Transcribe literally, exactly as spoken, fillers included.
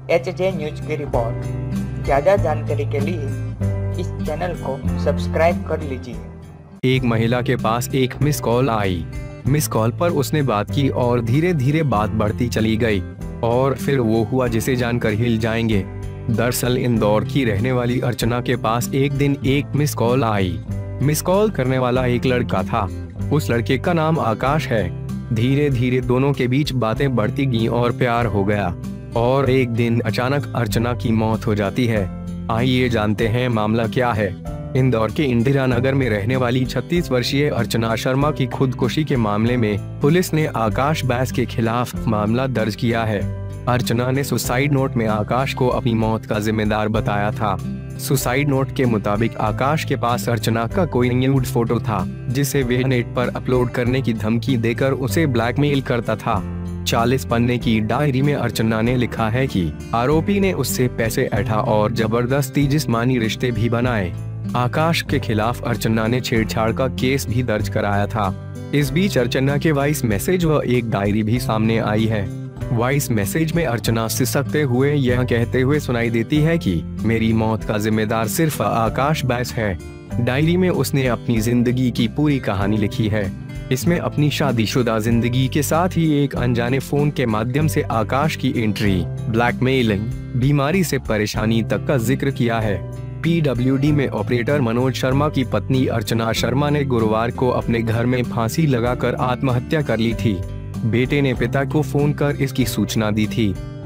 H J news की रिपोर्ट। ज़्यादा जानकारी के लिए इस चैनल को सब्सक्राइब कर लीजिए। एक महिला के पास एक मिस कॉल आई। मिस कॉल पर उसने बात की और धीरे धीरे बात बढ़ती चली गई और फिर वो हुआ जिसे जानकर हिल जाएंगे। दरअसल इंदौर की रहने वाली अर्चना के पास एक दिन एक मिस कॉल आई। मिस कॉल करने वाला एक लड़का था। उस लड़के का नाम आकाश है। धीरे धीरे दोनों के बीच बातें बढ़ती गईं और प्यार हो गया और एक दिन अचानक अर्चना की मौत हो जाती है। आइए जानते हैं मामला क्या है। इंदौर के इंदिरा नगर में रहने वाली छत्तीस वर्षीय अर्चना शर्मा की खुदकुशी के मामले में पुलिस ने आकाश बैस के खिलाफ मामला दर्ज किया है। अर्चना ने सुसाइड नोट में आकाश को अपनी मौत का जिम्मेदार बताया था। सुसाइड नोट के मुताबिक आकाश के पास अर्चना का कोई न्यूड फोटो था जिसे वह नेट पर अपलोड करने की धमकी देकर उसे ब्लैकमेल करता था। चालीस पन्ने की डायरी में अर्चना ने लिखा है कि आरोपी ने उससे पैसे ऐठा और जबरदस्ती जिस्मानी रिश्ते भी बनाए। आकाश के खिलाफ अर्चना ने छेड़छाड़ का केस भी दर्ज कराया था। इस बीच अर्चना के वॉइस मैसेज व एक डायरी भी सामने आई है। वॉइस मैसेज में अर्चना सिसकते हुए यह कहते हुए सुनाई देती है कि मेरी मौत का जिम्मेदार सिर्फ आकाश बैस है। डायरी में उसने अपनी जिंदगी की पूरी कहानी लिखी है। इसमें अपनी शादीशुदा जिंदगी के साथ ही एक अनजाने फोन के माध्यम से आकाश की एंट्री, ब्लैकमेलिंग, बीमारी से परेशानी तक का जिक्र किया है। पी डब्ल्यू डी में ऑपरेटर मनोज शर्मा की पत्नी अर्चना शर्मा ने गुरुवार को अपने घर में फांसी लगाकर आत्महत्या कर ली थी। बेटे ने पिता को फोन कर इसकी सूचना दी थी।